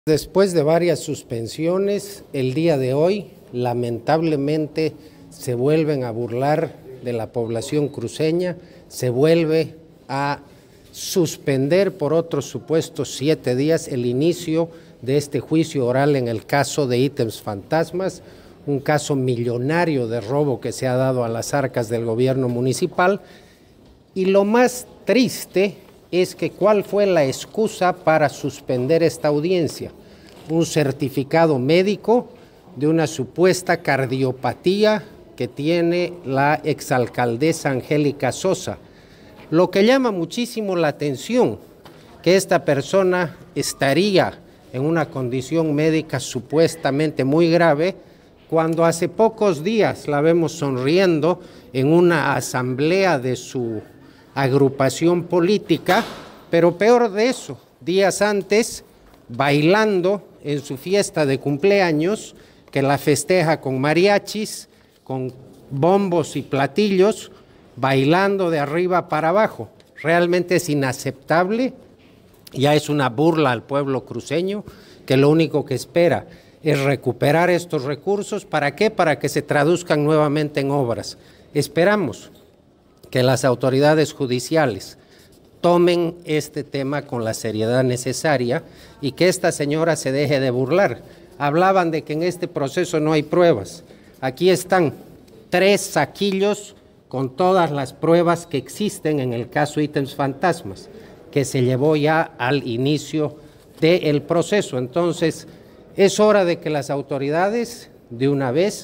Después de varias suspensiones, el día de hoy, lamentablemente, se vuelven a burlar de la población cruceña, se vuelve a suspender por otros supuestos 7 días el inicio de este juicio oral en el caso de ítems fantasmas, un caso millonario de robo que se ha dado a las arcas del gobierno municipal. Y lo más triste es que ¿cuál fue la excusa para suspender esta audiencia? Un certificado médico de una supuesta cardiopatía que tiene la exalcaldesa Angélica Sosa. Lo que llama muchísimo la atención, que esta persona estaría en una condición médica supuestamente muy grave, cuando hace pocos días la vemos sonriendo en una asamblea de su agrupación política, pero peor de eso, días antes, bailando en su fiesta de cumpleaños, que la festeja con mariachis, con bombos y platillos, bailando de arriba para abajo. Realmente es inaceptable, ya es una burla al pueblo cruceño, que lo único que espera es recuperar estos recursos. ¿Para qué? Para que se traduzcan nuevamente en obras. Esperamos que las autoridades judiciales tomen este tema con la seriedad necesaria y que esta señora se deje de burlar. Hablaban de que en este proceso no hay pruebas. Aquí están 3 saquillos con todas las pruebas que existen en el caso ítems fantasmas, que se llevó ya al inicio del proceso. Entonces, es hora de que las autoridades de una vez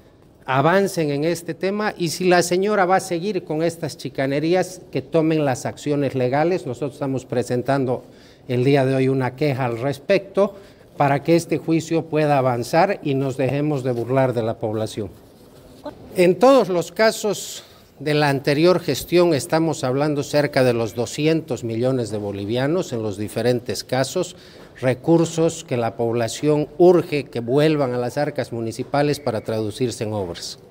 avancen en este tema, y si la señora va a seguir con estas chicanerías, que tomen las acciones legales. Nosotros estamos presentando el día de hoy una queja al respecto para que este juicio pueda avanzar y nos dejemos de burlar de la población. En todos los casos de la anterior gestión estamos hablando cerca de los 200 millones de bolivianos en los diferentes casos, recursos que la población urge que vuelvan a las arcas municipales para traducirse en obras.